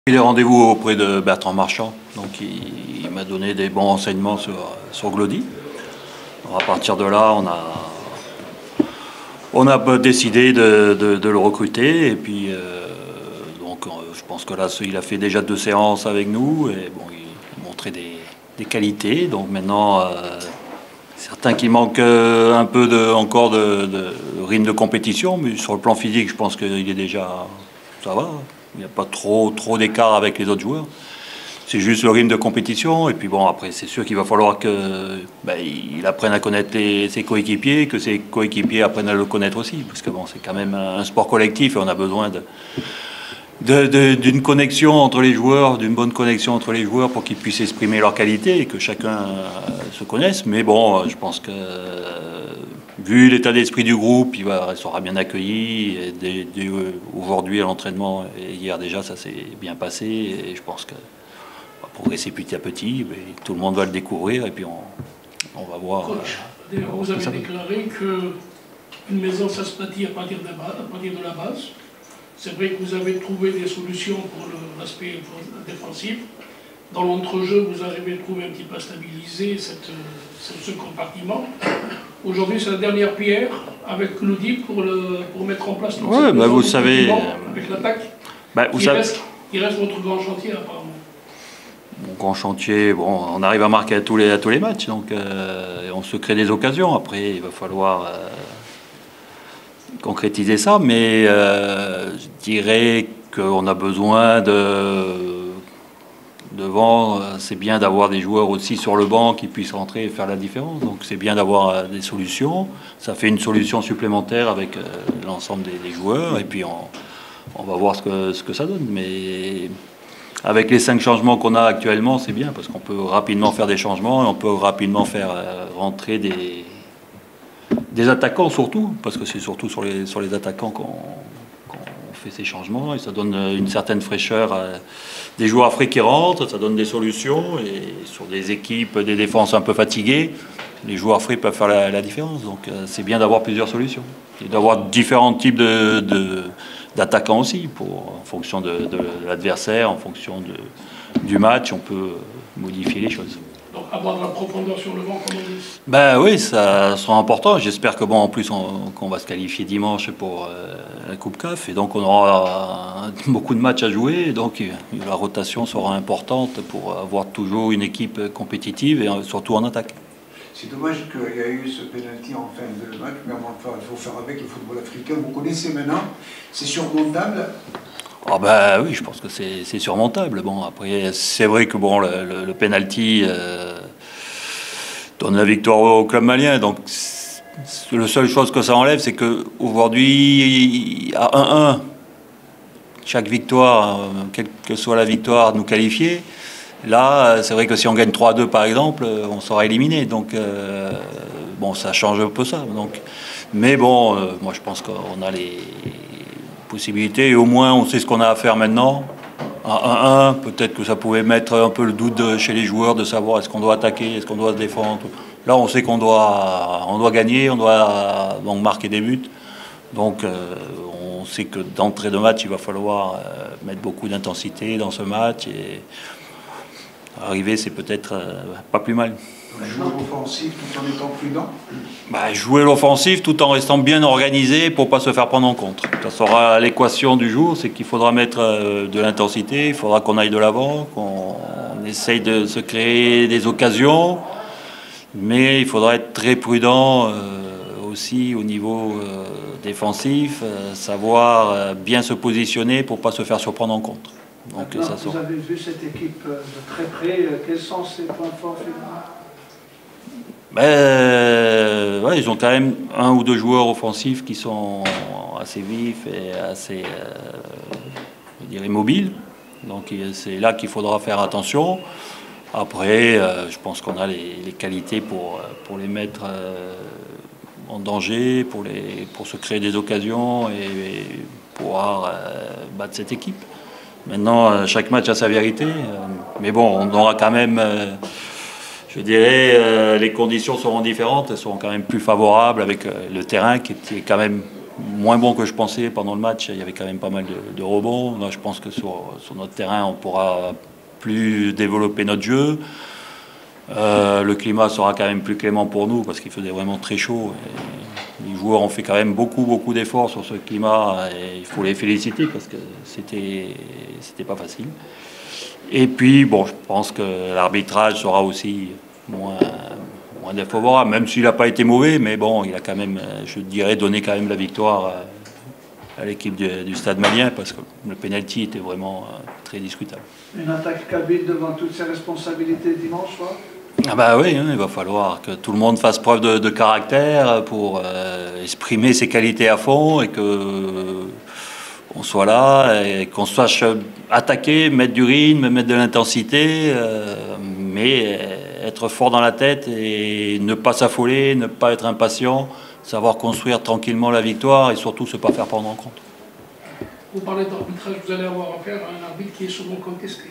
Il est rendez-vous auprès de Bertrand Marchand, donc il m'a donné des bons renseignements sur Glody. Alors à partir de là, on a décidé de le recruter et puis je pense que là il a fait déjà 2 séances avec nous et bon, il montrait des qualités. Donc maintenant, certains qui manquent un peu encore de rythme de compétition, mais sur le plan physique, je pense qu'il est déjà, ça va. Il n'y a pas trop d'écart avec les autres joueurs. C'est juste le rythme de compétition. Et puis bon, après, c'est sûr qu'il va falloir qu'il apprenne à connaître ses coéquipiers, que ses coéquipiers apprennent à le connaître aussi. Parce que bon, c'est quand même un sport collectif et on a besoin d'une connexion entre les joueurs, d'une bonne connexion entre les joueurs pour qu'ils puissent exprimer leurs qualités et que chacun se connaisse. Mais bon, je pense que vu l'état d'esprit du groupe, il sera bien accueilli. Et aujourd'hui à l'entraînement et hier déjà, ça s'est bien passé. Et je pense que va progresser petit à petit. Tout le monde va le découvrir et puis on va voir. Coach, vous avez déclaré qu'une maison, ça se bâtit à partir de la base. C'est vrai que vous avez trouvé des solutions pour l'aspect défensif. Dans l'entrejeu, vous arrivez à trouver un petit peu à stabiliser ce compartiment. Aujourd'hui, c'est la dernière pierre avec Glody pour mettre en place vous savez, avec l'attaque. Il reste votre grand chantier apparemment. Mon grand chantier, bon, on arrive à marquer à tous les matchs, donc on se crée des occasions. Après, il va falloir concrétiser ça, mais je dirais qu'on a besoin devant, c'est bien d'avoir des joueurs aussi sur le banc qui puissent rentrer et faire la différence. Donc c'est bien d'avoir des solutions. Ça fait une solution supplémentaire avec l'ensemble des joueurs. Et puis on va voir ce que ça donne. Mais avec les 5 changements qu'on a actuellement, c'est bien parce qu'on peut rapidement faire des changements et on peut rapidement faire rentrer des attaquants surtout, parce que c'est surtout sur les attaquants qu'on fait ces changements et ça donne une certaine fraîcheur à des joueurs africains qui rentrent, ça donne des solutions et sur des équipes, des défenses un peu fatiguées, les joueurs africains peuvent faire la différence. Donc c'est bien d'avoir plusieurs solutions et d'avoir différents types d'attaquants aussi en fonction de l'adversaire, en fonction du match, on peut modifier les choses. Donc avoir de la profondeur sur le banc, comme on dit. Ben oui, ça sera important. J'espère que en plus qu'on va se qualifier dimanche pour la Coupe CAF et donc on aura beaucoup de matchs à jouer. Et donc la rotation sera importante pour avoir toujours une équipe compétitive et surtout en attaque. C'est dommage qu'il y ait eu ce pénalty en fin de match, mais enfin, il faut faire avec le football africain. Vous connaissez maintenant, c'est surmontable. Ah ben oui, je pense que c'est surmontable. Bon, après, c'est vrai que le penalty donne la victoire au club malien. Donc, la seule chose que ça enlève, c'est qu'aujourd'hui, à 1-1, chaque victoire, quelle que soit la victoire, nous qualifier. Là, c'est vrai que si on gagne 3-2, par exemple, on sera éliminé. Donc, ça change un peu ça. Donc, mais bon, moi, je pense qu'on a les possibilités et au moins on sait ce qu'on a à faire maintenant. À 1-1, peut-être que ça pouvait mettre un peu le doute chez les joueurs de savoir est-ce qu'on doit attaquer, est-ce qu'on doit se défendre. Là, on sait qu'on doit gagner, on doit donc marquer des buts. Donc on sait que d'entrée de match, il va falloir mettre beaucoup d'intensité dans ce match et arriver, c'est peut-être pas plus mal. Jouer l'offensif tout en étant prudent. Jouer l'offensif tout en restant bien organisé pour ne pas se faire prendre en compte. Ça sera l'équation du jour, c'est qu'il faudra mettre de l'intensité, il faudra qu'on aille de l'avant, qu'on essaye de se créer des occasions, mais il faudra être très prudent aussi au niveau défensif, savoir bien se positionner pour ne pas se faire surprendre en contre. Donc, vous avez vu cette équipe de très près, quels sont ses points forts finalement? Ils ont quand même 1 ou 2 joueurs offensifs qui sont assez vifs et assez, je dirais, mobiles. Donc c'est là qu'il faudra faire attention. Après, je pense qu'on a les qualités pour les mettre en danger, pour se créer des occasions et pouvoir battre cette équipe. Maintenant, chaque match a sa vérité. Mais bon, on aura quand même... je dirais, les conditions seront différentes, elles seront quand même plus favorables avec le terrain qui est quand même moins bon que je pensais pendant le match. Il y avait quand même pas mal de rebonds. Là, je pense que sur notre terrain, on pourra plus développer notre jeu. Le climat sera quand même plus clément pour nous parce qu'il faisait vraiment très chaud. Et les joueurs ont fait quand même beaucoup d'efforts sur ce climat et il faut les féliciter parce que c'était pas facile. Et puis, bon, je pense que l'arbitrage sera aussi moins défavorable, même s'il n'a pas été mauvais, mais bon, il a quand même, je dirais, donné quand même la victoire à l'équipe du Stade Malien parce que le penalty était vraiment très discutable. Une attaque kabyle devant toutes ses responsabilités dimanche soir? Ah bah oui, hein, il va falloir que tout le monde fasse preuve de caractère pour exprimer ses qualités à fond et que on soit là et qu'on sache attaquer, mettre du rythme, mettre de l'intensité, mais être fort dans la tête et ne pas s'affoler, ne pas être impatient, savoir construire tranquillement la victoire et surtout se pas faire prendre en compte. Vous parlez d'arbitrage, vous allez avoir affaire à un arbitre qui est souvent contesté.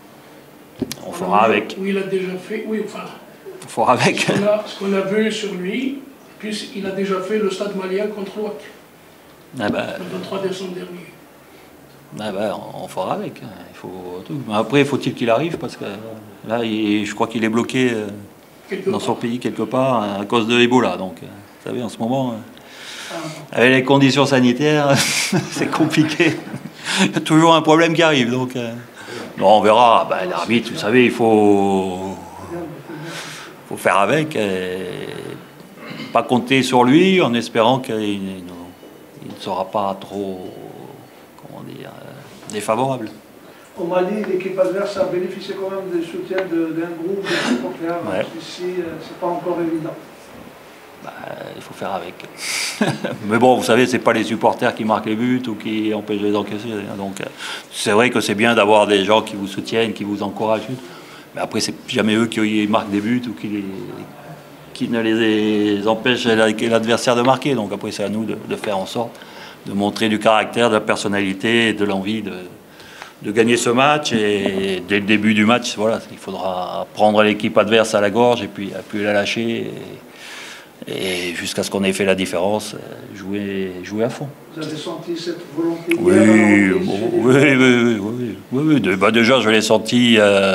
On fera avec. Oui, il a déjà fait, oui, enfin. On fera avec. Ce qu'on a vu sur lui, puisqu'il a déjà fait le Stade Malien contre l'OAC. Ah bah, le 23 décembre dernier. Ah bah, on fera avec. Il faut tout. Après, faut-il qu'il arrive parce que là, je crois qu'il est bloqué dans son pays quelque part à cause de l'Ebola. Donc, vous savez, en ce moment, avec les conditions sanitaires, c'est compliqué. Il y a toujours un problème qui arrive. Donc, non, on verra. Bah, l'arbitre, vous savez, il faut faire avec. Pas compter sur lui en espérant qu'il ne sera pas trop, comment dire, défavorable. Au Mali, l'équipe adverse a bénéficié quand même du soutien d'un groupe de supporters. Ouais. Ici, c'est pas encore évident. Bah, il faut faire avec. Mais bon, vous savez, c'est pas les supporters qui marquent les buts ou qui empêchent les encaisser. Donc, c'est vrai que c'est bien d'avoir des gens qui vous soutiennent, qui vous encouragent. Mais après, c'est jamais eux qui marquent des buts ou qui ne les empêchent l'adversaire de marquer. Donc après, c'est à nous de faire en sorte de montrer du caractère, de la personnalité et de l'envie de gagner ce match. Et dès le début du match, voilà, il faudra prendre l'équipe adverse à la gorge et puis la lâcher. Et jusqu'à ce qu'on ait fait la différence, jouer à fond. Vous avez senti cette volonté? Oui. Bah déjà, je l'ai senti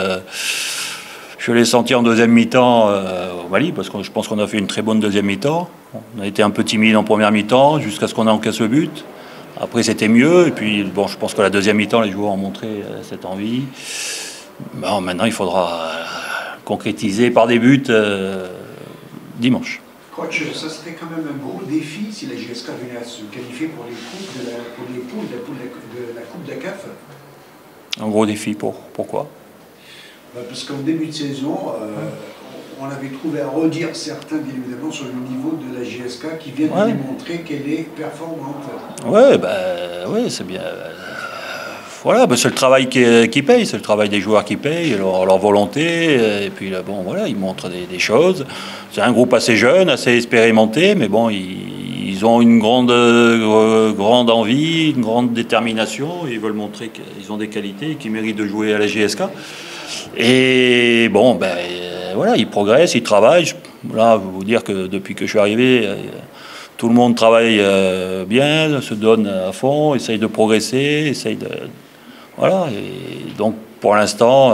en deuxième mi-temps au Mali, parce que je pense qu'on a fait une très bonne deuxième mi-temps. On a été un peu timide en première mi-temps, jusqu'à ce qu'on encaisse le but. Après, c'était mieux. Et puis, bon, je pense que la deuxième mi-temps, les joueurs ont montré cette envie. Bon, maintenant, il faudra concrétiser par des buts dimanche. Coach, ça serait quand même un gros défi si la GSK venait à se qualifier pour les poules de la Coupe de la CAF. Un gros défi, pourquoi? Parce qu'en début de saison, on avait trouvé à redire certains, bien évidemment, sur le niveau de la GSK qui vient de démontrer qu'elle est performante. Oui, c'est bien. Voilà, c'est le travail qui paye, c'est le travail des joueurs qui paye, leur volonté. Et puis, bon, voilà, ils montrent des choses. C'est un groupe assez jeune, assez expérimenté, mais bon, ils ont une grande envie, une grande détermination. Et ils veulent montrer qu'ils ont des qualités et qu'ils méritent de jouer à la GSK. Et bon, voilà, ils progressent, ils travaillent. Là, je vais vous dire que depuis que je suis arrivé, tout le monde travaille bien, se donne à fond, essaye de progresser, essaye de... Voilà, et donc pour l'instant,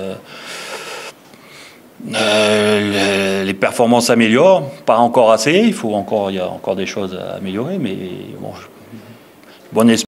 les performances s'améliorent, pas encore assez, il y a encore des choses à améliorer, mais bon, bon espoir.